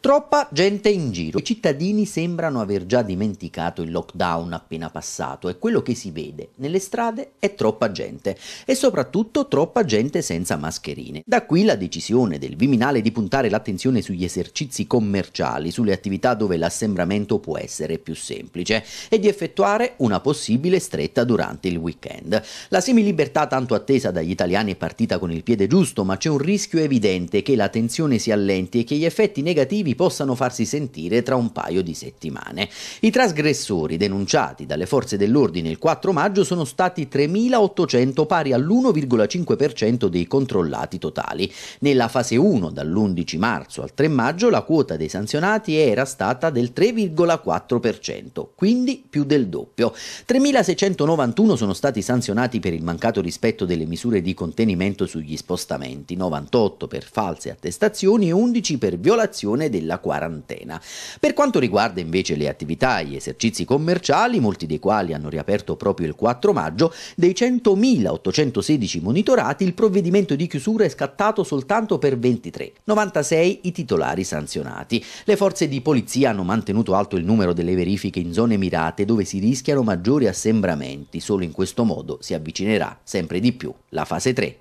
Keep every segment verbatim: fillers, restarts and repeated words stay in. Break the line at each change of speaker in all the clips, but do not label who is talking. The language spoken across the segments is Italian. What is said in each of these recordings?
Troppa gente in giro. I cittadini sembrano aver già dimenticato il lockdown appena passato e quello che si vede nelle strade è troppa gente e soprattutto troppa gente senza mascherine. Da qui la decisione del Viminale di puntare l'attenzione sugli esercizi commerciali, sulle attività dove l'assembramento può essere più semplice e di effettuare una possibile stretta durante il weekend. La semilibertà tanto attesa dagli italiani è partita con il piede giusto, ma c'è un rischio evidente che la tensione si allenti e che gli effetti negativi possano farsi sentire tra un paio di settimane. I trasgressori denunciati dalle forze dell'ordine il quattro maggio sono stati tremilaottocento, pari all'uno virgola cinque per cento dei controllati totali. Nella fase uno, dall'undici marzo al tre maggio, la quota dei sanzionati era stata del tre virgola quattro per cento, quindi più del doppio. tremilaseicentonovantuno sono stati sanzionati per il mancato rispetto delle misure di contenimento sugli spostamenti, novantotto per false attestazioni e undici per violazione della quarantena. Per quanto riguarda invece le attività e gli esercizi commerciali, molti dei quali hanno riaperto proprio il quattro maggio, dei centomilaottocentosedici monitorati il provvedimento di chiusura è scattato soltanto per ventitré, novantasei i titolari sanzionati. Le forze di polizia hanno mantenuto alto il numero delle verifiche in zone mirate dove si rischiano maggiori assembramenti, solo in questo modo si avvicinerà sempre di più la fase tre.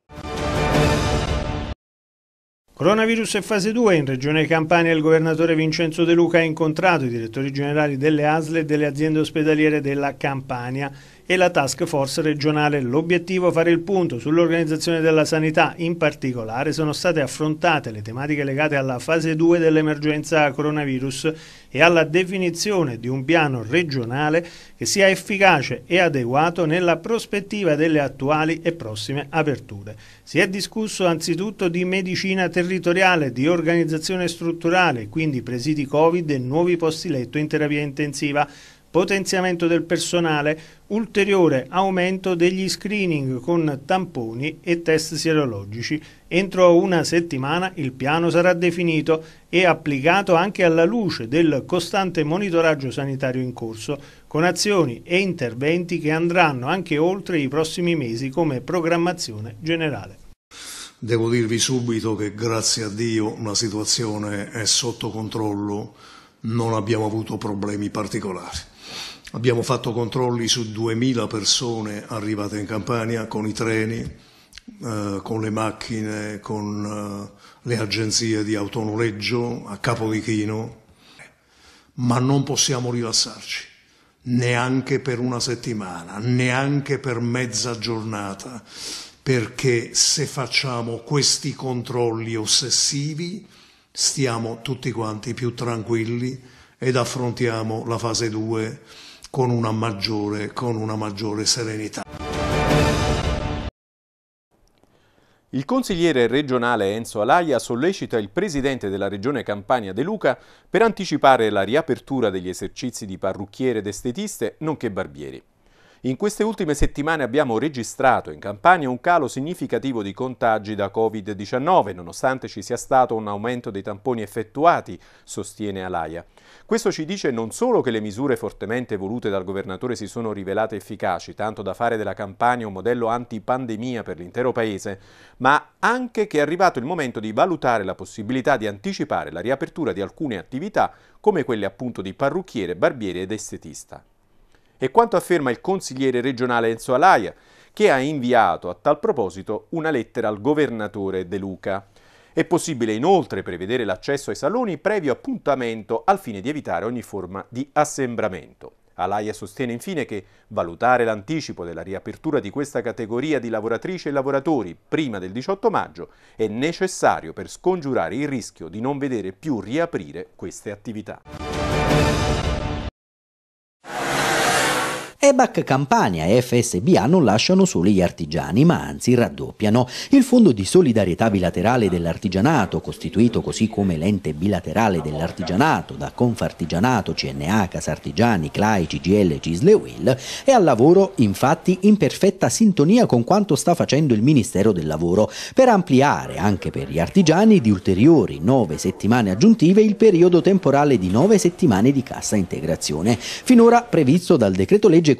Coronavirus e fase due. In Regione Campania il governatore Vincenzo De Luca ha incontrato i direttori generali delle A S L e delle aziende ospedaliere della Campania e la task force regionale. L'obiettivo è fare il punto sull'organizzazione della sanità. In particolare sono state affrontate le tematiche legate alla fase due dell'emergenza coronavirus e alla definizione di un piano regionale che sia efficace e adeguato nella prospettiva delle attuali e prossime aperture. Si è discusso anzitutto di medicina territoriale, di organizzazione strutturale, quindi presidi Covid e nuovi posti letto in terapia intensiva, potenziamento del personale, ulteriore aumento degli screening con tamponi e test sierologici. Entro una settimana il piano sarà definito e applicato anche alla luce del costante monitoraggio sanitario in corso, con azioni e interventi che andranno anche oltre i prossimi mesi come programmazione generale.
Devo dirvi subito che grazie a Dio la situazione è sotto controllo, non abbiamo avuto problemi particolari. Abbiamo fatto controlli su duemila persone arrivate in Campania con i treni, eh, con le macchine, con eh, le agenzie di autonoleggio a Capodichino, ma non possiamo rilassarci, neanche per una settimana, neanche per mezza giornata, perché se facciamo questi controlli ossessivi stiamo tutti quanti più tranquilli ed affrontiamo la fase due con una maggiore, con una maggiore serenità.
Il consigliere regionale Enzo Alaia sollecita il presidente della regione Campania De Luca per anticipare la riapertura degli esercizi di parrucchiere ed estetiste, nonché barbieri. In queste ultime settimane abbiamo registrato in Campania un calo significativo di contagi da Covid diciannove, nonostante ci sia stato un aumento dei tamponi effettuati, sostiene Alaia. Questo ci dice non solo che le misure fortemente volute dal governatore si sono rivelate efficaci, tanto da fare della Campania un modello antipandemia per l'intero paese, ma anche che è arrivato il momento di valutare la possibilità di anticipare la riapertura di alcune attività, come quelle appunto di parrucchiere, barbiere ed estetista. E quanto afferma il consigliere regionale Enzo Alaia, che ha inviato a tal proposito una lettera al governatore De Luca. È possibile inoltre prevedere l'accesso ai saloni previo appuntamento al fine di evitare ogni forma di assembramento. Alaia sostiene infine che valutare l'anticipo della riapertura di questa categoria di lavoratrici e lavoratori prima del diciotto maggio è necessario per scongiurare il rischio di non vedere più riaprire queste attività.
E B A C Campania e F S B A non lasciano soli gli artigiani, ma anzi raddoppiano. Il Fondo di solidarietà bilaterale dell'artigianato, costituito così come l'ente bilaterale dell'artigianato da Confartigianato, C N A, Casartigiani, C L A I, C G I L, C I S L e U I L, è al lavoro infatti in perfetta sintonia con quanto sta facendo il Ministero del Lavoro per ampliare anche per gli artigiani di ulteriori nove settimane aggiuntive il periodo temporale di nove settimane di cassa integrazione, finora previsto dal decreto legge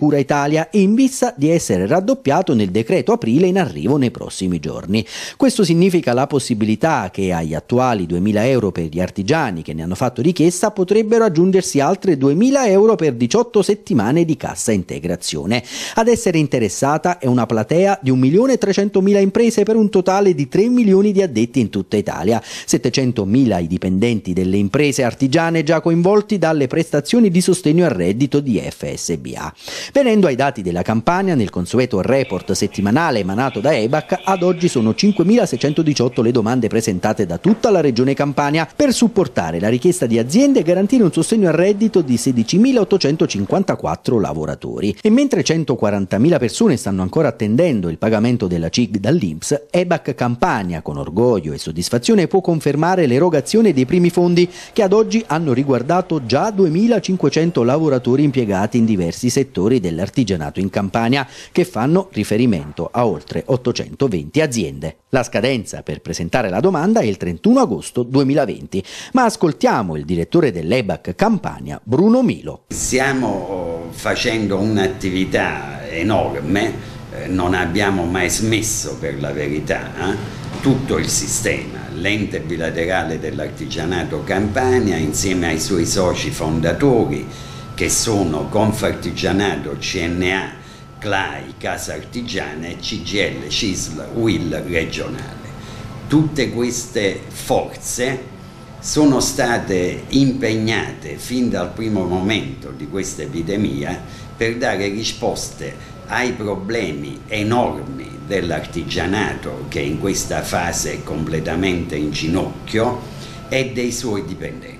Cura Italia e in vista di essere raddoppiato nel decreto aprile in arrivo nei prossimi giorni. Questo significa la possibilità che agli attuali duemila euro per gli artigiani che ne hanno fatto richiesta potrebbero aggiungersi altre duemila euro per diciotto settimane di cassa integrazione. Ad essere interessata è una platea di un milione e trecentomila imprese per un totale di tre milioni di addetti in tutta Italia, settecentomila i dipendenti delle imprese artigiane già coinvolti dalle prestazioni di sostegno al reddito di F S B A. Venendo ai dati della Campania, nel consueto report settimanale emanato da E B A C, ad oggi sono cinquemilaseicentodiciotto le domande presentate da tutta la regione Campania per supportare la richiesta di aziende e garantire un sostegno al reddito di sedicimilaottocentocinquantaquattro lavoratori. E mentre centoquarantamila persone stanno ancora attendendo il pagamento della C I G dall'I N P S, E B A C Campania, con orgoglio e soddisfazione, può confermare l'erogazione dei primi fondi che ad oggi hanno riguardato già duemilacinquecento lavoratori impiegati in diversi settori dell'artigianato in Campania, che fanno riferimento a oltre ottocentoventi aziende. La scadenza per presentare la domanda è il trentuno agosto duemilaventi, ma ascoltiamo il direttore dell'E B A C Campania, Bruno Milo.
Stiamo facendo un'attività enorme, eh, non abbiamo mai smesso, per la verità, eh? Tutto il sistema, l'ente bilaterale dell'artigianato Campania insieme ai suoi soci fondatori che sono Confartigianato, C N A, C L A I, Casa Artigiana e C G I L, C I S L, U I L regionale. Tutte queste forze sono state impegnate fin dal primo momento di questa epidemia per dare risposte ai problemi enormi dell'artigianato, che in questa fase è completamente in ginocchio, e dei suoi dipendenti.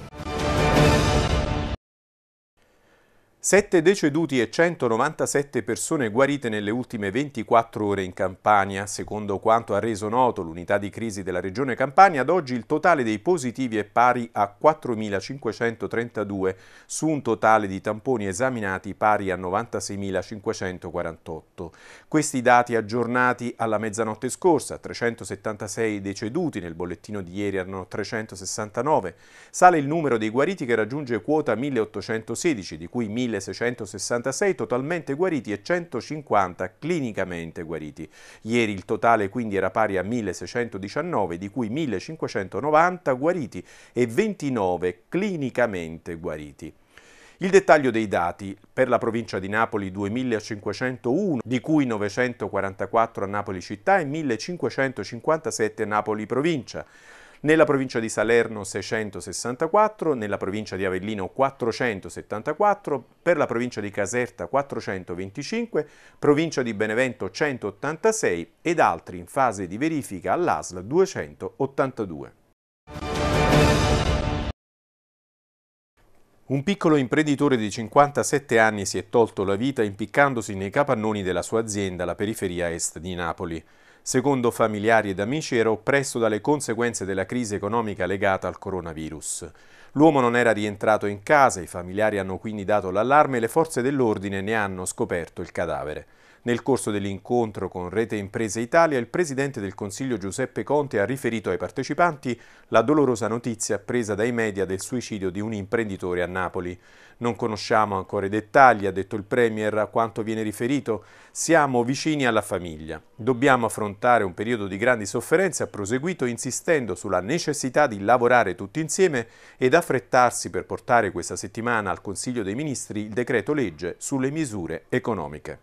Sette deceduti e centonovantasette persone guarite nelle ultime ventiquattro ore in Campania. Secondo quanto ha reso noto l'unità di crisi della regione Campania, ad oggi il totale dei positivi è pari a quattromilacinquecentotrentadue su un totale di tamponi esaminati pari a novantaseimilacinquecentoquarantotto. Questi dati aggiornati alla mezzanotte scorsa: trecentosettantasei deceduti, nel bollettino di ieri erano trecentosessantanove. Sale il numero dei guariti che raggiunge quota milleottocentosedici, di cui milleseicentosessantasei totalmente guariti e centocinquanta clinicamente guariti. Ieri il totale quindi era pari a milleseicentodiciannove, di cui millecinquecentonovanta guariti e ventinove clinicamente guariti. Il dettaglio dei dati: per la provincia di Napoli duemilacinquecentouno, di cui novecentoquarantaquattro a Napoli città e millecinquecentocinquantasette a Napoli provincia. Nella provincia di Salerno seicentosessantaquattro, nella provincia di Avellino quattrocentosettantaquattro, per la provincia di Caserta quattrocentoventicinque, provincia di Benevento centottantasei ed altri in fase di verifica all'A S L duecentottantadue. Un piccolo imprenditore di cinquantasette anni si è tolto la vita impiccandosi nei capannoni della sua azienda alla periferia est di Napoli. Secondo familiari ed amici era oppresso dalle conseguenze della crisi economica legata al coronavirus. L'uomo non era rientrato in casa, i familiari hanno quindi dato l'allarme e le forze dell'ordine ne hanno scoperto il cadavere. Nel corso dell'incontro con Rete Imprese Italia, il presidente del Consiglio Giuseppe Conte ha riferito ai partecipanti la dolorosa notizia appresa dai media del suicidio di un imprenditore a Napoli. Non conosciamo ancora i dettagli, ha detto il Premier, a quanto viene riferito. Siamo vicini alla famiglia. Dobbiamo affrontare un periodo di grandi sofferenze, ha proseguito insistendo sulla necessità di lavorare tutti insieme ed affrettarsi per portare questa settimana al Consiglio dei Ministri il decreto legge sulle misure economiche.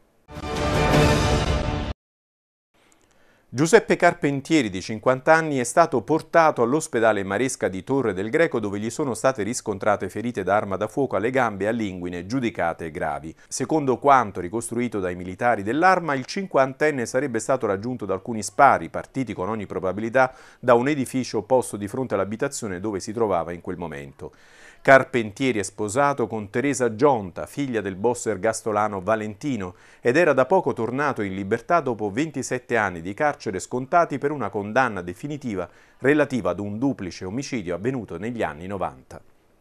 Giuseppe Carpentieri, di cinquanta anni, è stato portato all'ospedale Maresca di Torre del Greco, dove gli sono state riscontrate ferite d'arma da fuoco alle gambe e all'inguine giudicate gravi. Secondo quanto ricostruito dai militari dell'Arma, il cinquantenne sarebbe stato raggiunto da alcuni spari, partiti con ogni probabilità da un edificio posto di fronte all'abitazione dove si trovava in quel momento. Carpentieri è sposato con Teresa Gionta, figlia del boss ergastolano Valentino, ed era da poco tornato in libertà dopo ventisette anni di carcere scontati per una condanna definitiva relativa ad un duplice omicidio avvenuto negli anni novanta.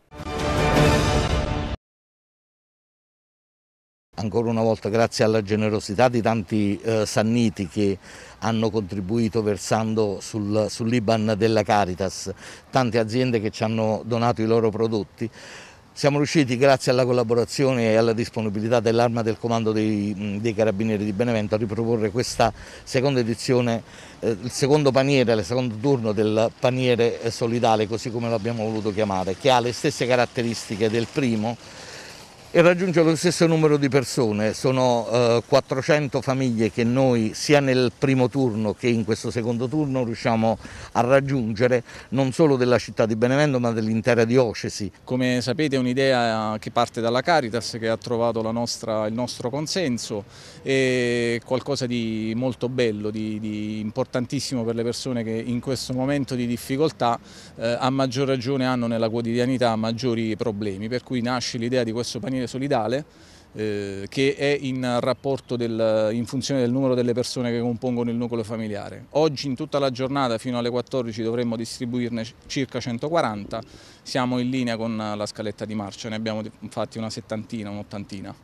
Ancora una volta grazie alla generosità di tanti eh, sanniti che hanno contribuito versando sul, sull'I B A N della Caritas, tante aziende che ci hanno donato i loro prodotti. Siamo riusciti, grazie alla collaborazione e alla disponibilità dell'Arma del Comando dei, dei Carabinieri di Benevento, a riproporre questa seconda edizione, eh, il secondo paniere, il secondo turno del paniere solidale, così come l'abbiamo voluto chiamare, che ha le stesse caratteristiche del primo e raggiunge lo stesso numero di persone. Sono eh, quattrocento famiglie che noi sia nel primo turno che in questo secondo turno riusciamo a raggiungere, non solo della città di Benevento ma dell'intera diocesi.
Come sapete è un'idea che parte dalla Caritas, che ha trovato la nostra, il nostro consenso, e qualcosa di molto bello, di, di importantissimo per le persone che in questo momento di difficoltà eh, a maggior ragione hanno nella quotidianità maggiori problemi, per cui nasce l'idea di questo paniere solidale eh, che è in rapporto del, in funzione del numero delle persone che compongono il nucleo familiare. Oggi in tutta la giornata fino alle quattordici dovremmo distribuirne circa centoquaranta, siamo in linea con la scaletta di marcia, ne abbiamo infatti una settantina, un'ottantina.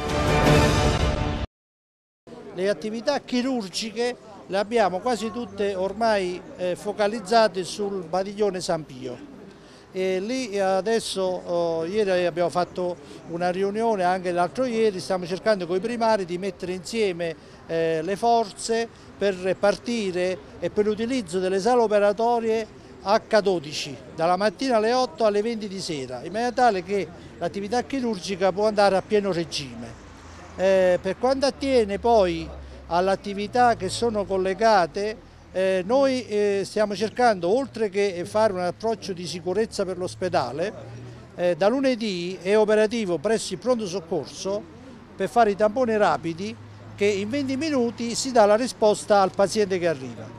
Le attività chirurgiche le abbiamo quasi tutte ormai eh, focalizzate sul Badiglione San Pio. E lì adesso, oh, ieri abbiamo fatto una riunione, anche l'altro ieri, stiamo cercando con i primari di mettere insieme eh, le forze per partire e per l'utilizzo delle sale operatorie acca dodici, dalla mattina alle otto alle venti di sera, in maniera tale che l'attività chirurgica può andare a pieno regime. Eh, per quanto attiene poi all'attività che sono collegate, Eh, noi eh, stiamo cercando, oltre che fare un approccio di sicurezza per l'ospedale, eh, da lunedì è operativo presso il pronto soccorso per fare i tamponi rapidi, che in venti minuti si dà la risposta al paziente che arriva.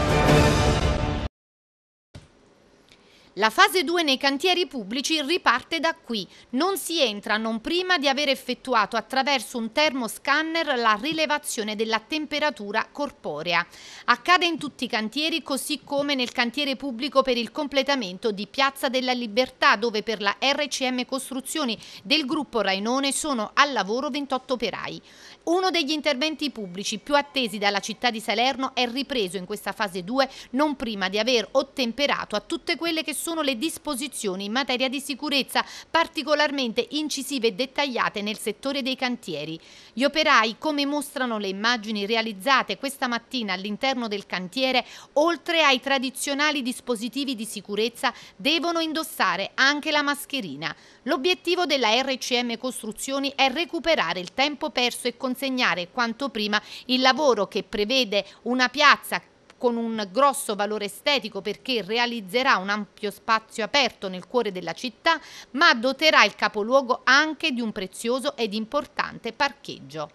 La fase due nei cantieri pubblici riparte da qui. Non si entra non prima di aver effettuato attraverso un termoscanner la rilevazione della temperatura corporea. Accade in tutti i cantieri, così come nel cantiere pubblico per il completamento di Piazza della Libertà, dove per la erre ci emme Costruzioni del gruppo Rainone sono al lavoro ventotto operai. Uno degli interventi pubblici più attesi dalla città di Salerno è ripreso in questa fase due non prima di aver ottemperato a tutte quelle che sono le disposizioni in materia di sicurezza particolarmente incisive e dettagliate nel settore dei cantieri. Gli operai, come mostrano le immagini realizzate questa mattina all'interno del cantiere, oltre ai tradizionali dispositivi di sicurezza, devono indossare anche la mascherina. L'obiettivo della erre ci emme Costruzioni è recuperare il tempo perso e consegnare quanto prima il lavoro che prevede una piazza con un grosso valore estetico, perché realizzerà un ampio spazio aperto nel cuore della città, ma doterà il capoluogo anche di un prezioso ed importante parcheggio.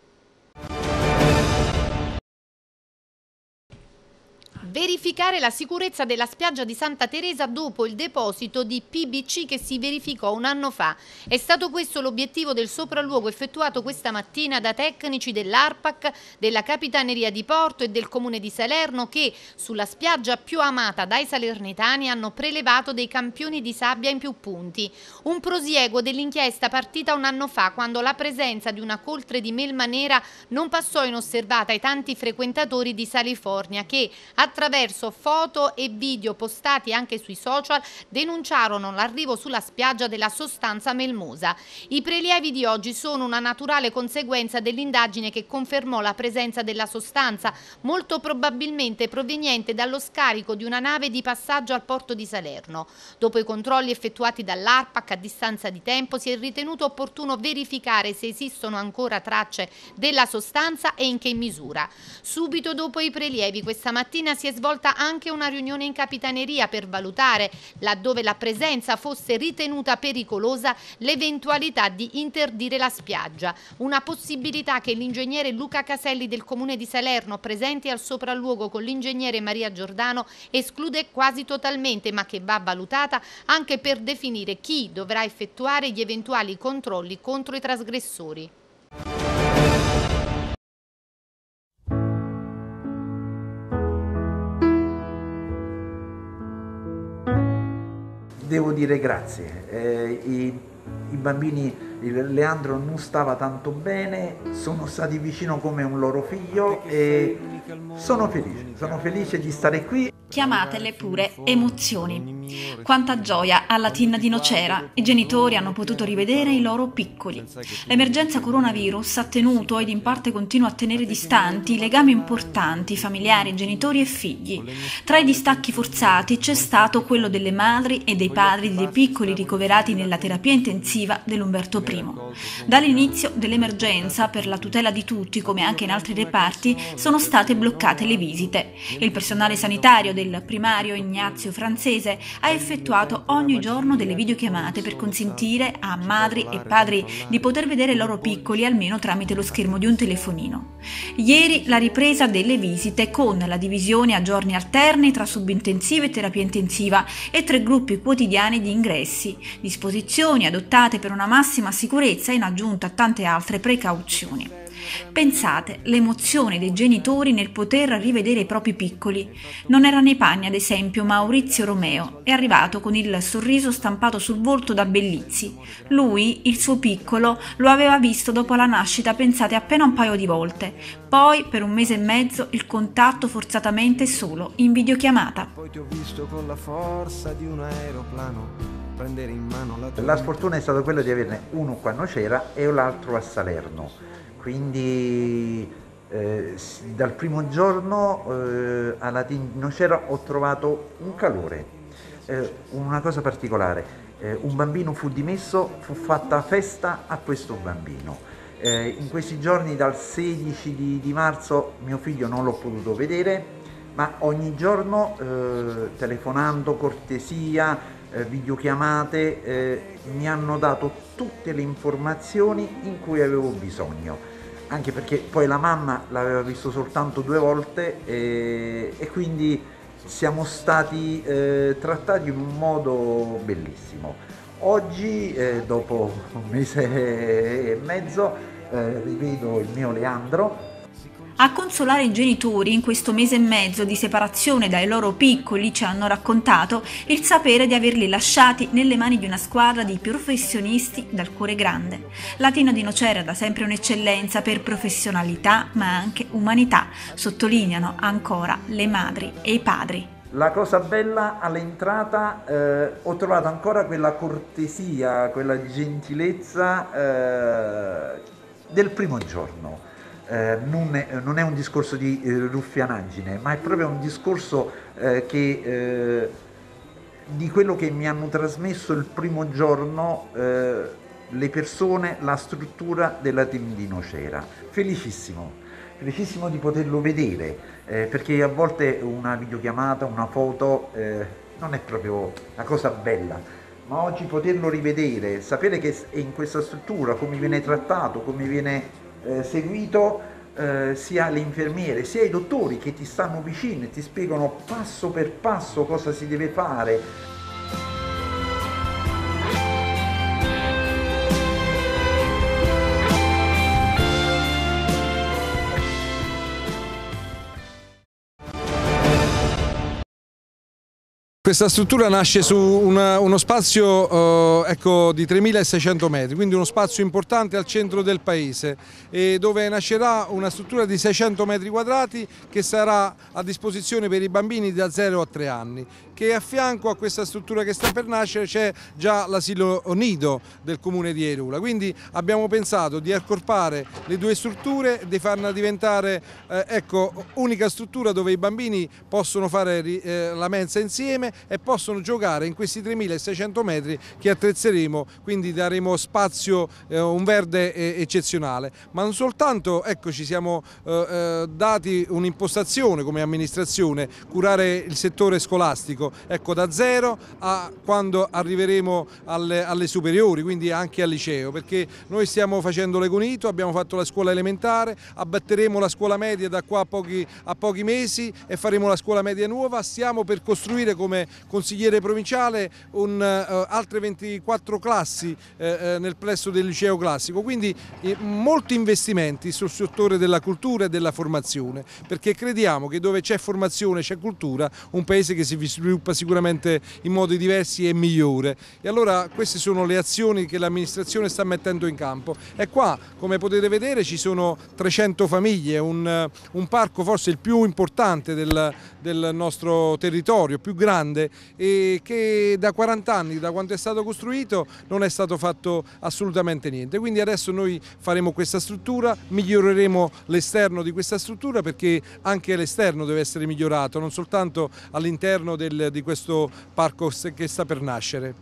Verificare la sicurezza della spiaggia di Santa Teresa dopo il deposito di pi bi ci che si verificò un anno fa. È stato questo l'obiettivo del sopralluogo effettuato questa mattina da tecnici dell'ARPAC, della Capitaneria di Porto e del Comune di Salerno, che sulla spiaggia più amata dai salernitani hanno prelevato dei campioni di sabbia in più punti. Un prosieguo dell'inchiesta partita un anno fa, quando la presenza di una coltre di melma nera non passò inosservata ai tanti frequentatori di Salifornia che, attraverso Attraverso foto e video postati anche sui social, denunciarono l'arrivo sulla spiaggia della sostanza melmosa. I prelievi di oggi sono una naturale conseguenza dell'indagine che confermò la presenza della sostanza, molto probabilmente proveniente dallo scarico di una nave di passaggio al porto di Salerno. Dopo i controlli effettuati dall'ARPAC a distanza di tempo, si è ritenuto opportuno verificare se esistono ancora tracce della sostanza e in che misura. Subito dopo i prelievi, questa mattina si è svolta anche una riunione in Capitaneria per valutare, laddove la presenza fosse ritenuta pericolosa, l'eventualità di interdire la spiaggia, una possibilità che l'ingegnere Luca Caselli del Comune di Salerno, presenti al sopralluogo con l'ingegnere Maria Giordano, esclude quasi totalmente, ma che va valutata anche per definire chi dovrà effettuare gli eventuali controlli contro i trasgressori.
Devo dire grazie, eh, i, i bambini, il Leandro non stava tanto bene, sono stati vicino come un loro figlio e Sono felice, sono felice di stare qui.
Chiamatele pure emozioni. Quanta gioia alla Tina di Nocera, i genitori hanno potuto rivedere i loro piccoli. L'emergenza coronavirus ha tenuto ed in parte continua a tenere distanti legami importanti, familiari, genitori e figli. Tra i distacchi forzati c'è stato quello delle madri e dei padri dei piccoli ricoverati nella terapia intensiva dell'Umberto Primo. Dall'inizio dell'emergenza, per la tutela di tutti, come anche in altri reparti, sono state bloccate le visite. Il personale sanitario del primario Ignazio Francese ha effettuato ogni giorno delle videochiamate per consentire a madri e padri di poter vedere i loro piccoli almeno tramite lo schermo di un telefonino. Ieri la ripresa delle visite con la divisione a giorni alterni tra subintensiva e terapia intensiva e tre gruppi quotidiani di ingressi, disposizioni adottate per una massima sicurezza in aggiunta a tante altre precauzioni. Pensate, l'emozione dei genitori nel poter rivedere i propri piccoli. Non era nei panni, ad esempio, Maurizio Romeo. È arrivato con il sorriso stampato sul volto da Bellizzi. Lui, il suo piccolo, lo aveva visto dopo la nascita, pensate, appena un paio di volte. Poi, per un mese e mezzo, il contatto forzatamente solo, in videochiamata.
Poi ti ho visto con la forza di un aeroplano prendere in mano la tua...
La sfortuna è stata quella di averne uno qua a Nocera e l'altro a Salerno. Quindi eh, dal primo giorno eh, alla Tina di Nocera ho trovato un calore, eh, una cosa particolare, eh, un bambino fu dimesso, fu fatta festa a questo bambino. Eh, in questi giorni dal sedici di, di marzo mio figlio non l'ho potuto vedere, ma ogni giorno eh, telefonando, cortesia, eh, videochiamate, eh, mi hanno dato tutte le informazioni in cui avevo bisogno. Anche perché poi la mamma l'aveva visto soltanto due volte e, e quindi siamo stati eh, trattati in un modo bellissimo. Oggi, eh, dopo un mese e mezzo, eh, rivedo il mio Leandro.
A consolare i genitori in questo mese e mezzo di separazione dai loro piccoli, ci hanno raccontato, il sapere di averli lasciati nelle mani di una squadra di professionisti dal cuore grande. La Tina di Nocera è da sempre un'eccellenza per professionalità ma anche umanità, sottolineano ancora le madri e i padri.
La cosa bella all'entrata, eh, ho trovato ancora quella cortesia, quella gentilezza eh, del primo giorno. Eh, non, è, non è un discorso di eh, ruffianaggine, ma è proprio un discorso eh, che, eh, di quello che mi hanno trasmesso il primo giorno eh, le persone, la struttura della Tina di Nocera. Felicissimo, felicissimo di poterlo vedere, eh, perché a volte una videochiamata, una foto eh, non è proprio la cosa bella. Ma oggi poterlo rivedere, sapere che è in questa struttura, come viene trattato, come viene Eh, seguito eh, sia le infermiere sia i dottori che ti stanno vicino e ti spiegano passo per passo cosa si deve fare.
Questa struttura nasce su una, uno spazio eh, ecco, di tremilaseicento metri, quindi uno spazio importante al centro del paese, e dove nascerà una struttura di seicento metri quadrati che sarà a disposizione per i bambini da zero a tre anni, che a fianco a questa struttura che sta per nascere c'è già l'asilo nido del comune di Airula, quindi abbiamo pensato di accorpare le due strutture e di farla diventare eh, ecco, unica struttura dove i bambini possono fare eh, la mensa insieme e possono giocare in questi tremilaseicento metri che attrezzeremo, quindi daremo spazio, eh, un verde eh, eccezionale. Ma non soltanto, ecco, ci siamo eh, eh, dati un'impostazione come amministrazione, curare il settore scolastico, ecco, da zero a quando arriveremo alle, alle superiori, quindi anche al liceo, perché noi stiamo facendo l'Egonito, abbiamo fatto la scuola elementare, abbatteremo la scuola media da qua a pochi, a pochi mesi e faremo la scuola media nuova, stiamo per costruire come come consigliere provinciale un, uh, altre ventiquattro classi uh, nel plesso del liceo classico, quindi eh, molti investimenti sul settore della cultura e della formazione, perché crediamo che dove c'è formazione c'è cultura, un paese che si sviluppa sicuramente in modi diversi e migliore. E allora queste sono le azioni che l'amministrazione sta mettendo in campo. E qua, come potete vedere, ci sono trecento famiglie, un, un parco forse il più importante del, del nostro territorio, più grande, e che da quaranta anni, da quando è stato costruito, non è stato fatto assolutamente niente. Quindi adesso noi faremo questa struttura, miglioreremo l'esterno di questa struttura, perché anche l'esterno deve essere migliorato, non soltanto all'interno di questo parco che sta per nascere.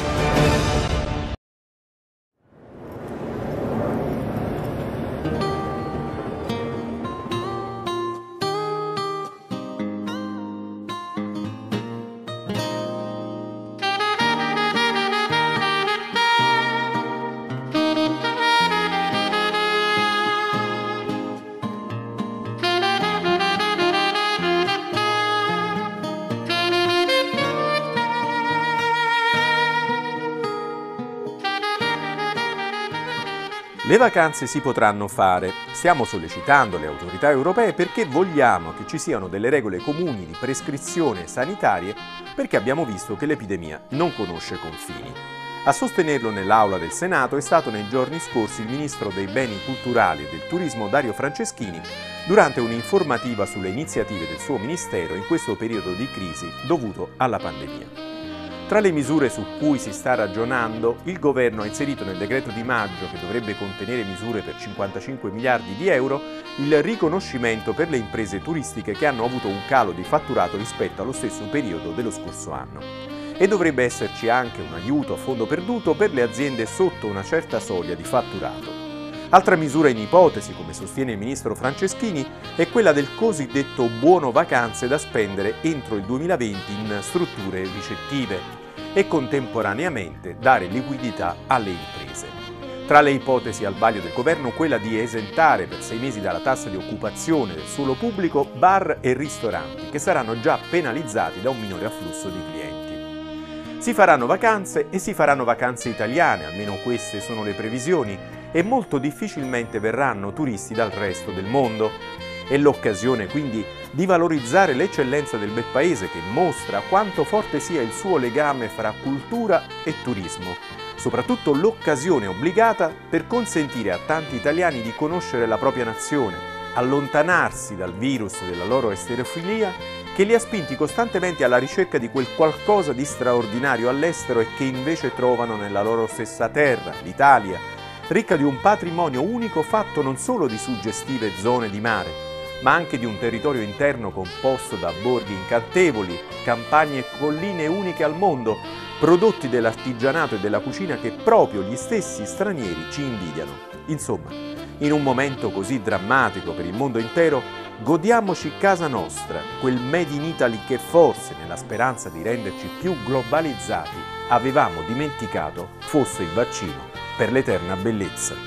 Le vacanze si potranno fare. Stiamo sollecitando le autorità europee perché vogliamo che ci siano delle regole comuni di prescrizione sanitarie, perché abbiamo visto che l'epidemia non conosce confini. A sostenerlo nell'aula del Senato è stato nei giorni scorsi il Ministro dei Beni Culturali e del Turismo Dario Franceschini durante un'informativa sulle iniziative del suo Ministero in questo periodo di crisi dovuto alla pandemia. Tra le misure su cui si sta ragionando, il Governo ha inserito nel decreto di maggio, che dovrebbe contenere misure per cinquantacinque miliardi di euro, il riconoscimento per le imprese turistiche che hanno avuto un calo di fatturato rispetto allo stesso periodo dello scorso anno. E dovrebbe esserci anche un aiuto a fondo perduto per le aziende sotto una certa soglia di fatturato. Altra misura in ipotesi, come sostiene il Ministro Franceschini, è quella del cosiddetto buono vacanze da spendere entro il duemilaventi in strutture ricettive e contemporaneamente dare liquidità alle imprese. Tra le ipotesi al vaglio del Governo quella di esentare per sei mesi dalla tassa di occupazione del suolo pubblico bar e ristoranti, che saranno già penalizzati da un minore afflusso di clienti. Si faranno vacanze e si faranno vacanze italiane, almeno queste sono le previsioni, e molto difficilmente verranno turisti dal resto del mondo. È l'occasione quindi di valorizzare l'eccellenza del bel paese, che mostra quanto forte sia il suo legame fra cultura e turismo. Soprattutto l'occasione obbligata per consentire a tanti italiani di conoscere la propria nazione, allontanarsi dal virus della loro esterofilia che li ha spinti costantemente alla ricerca di quel qualcosa di straordinario all'estero e che invece trovano nella loro stessa terra, l'Italia, ricca di un patrimonio unico fatto non solo di suggestive zone di mare, ma anche di un territorio interno composto da borghi incantevoli, campagne e colline uniche al mondo, prodotti dell'artigianato e della cucina che proprio gli stessi stranieri ci invidiano. Insomma, in un momento così drammatico per il mondo intero, godiamoci casa nostra, quel Made in Italy che forse, nella speranza di renderci più globalizzati, avevamo dimenticato fosse il vaccino per l'eterna bellezza.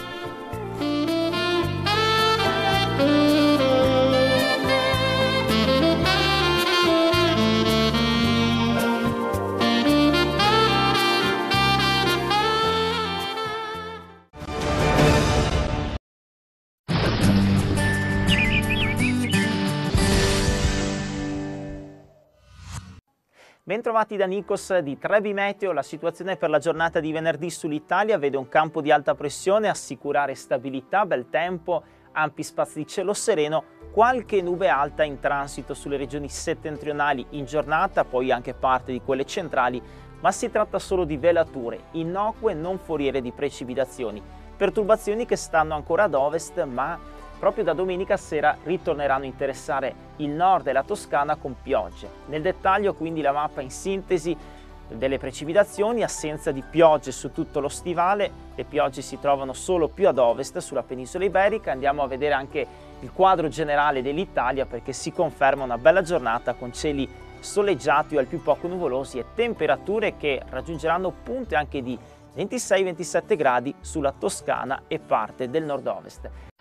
Bentrovati da Nikos di Trevi Meteo. La situazione per la giornata di venerdì sull'Italia vede un campo di alta pressione assicurare stabilità, bel tempo, ampi spazi di cielo sereno, qualche nube alta in transito sulle regioni settentrionali in giornata, poi anche parte di quelle centrali, ma si tratta solo di velature innocue, non foriere di precipitazioni. Perturbazioni che stanno ancora ad ovest, ma proprio da domenica sera ritorneranno a interessare il nord e la Toscana con piogge. Nel dettaglio quindi la mappa in sintesi delle precipitazioni, assenza di piogge su tutto lo stivale, le piogge si trovano solo più ad ovest sulla penisola iberica. Andiamo a vedere anche il quadro generale dell'Italia, perché si conferma una bella giornata con cieli soleggiati o al più poco nuvolosi e temperature che raggiungeranno punte anche di ventisei ventisette gradi sulla Toscana e parte del nord-ovest.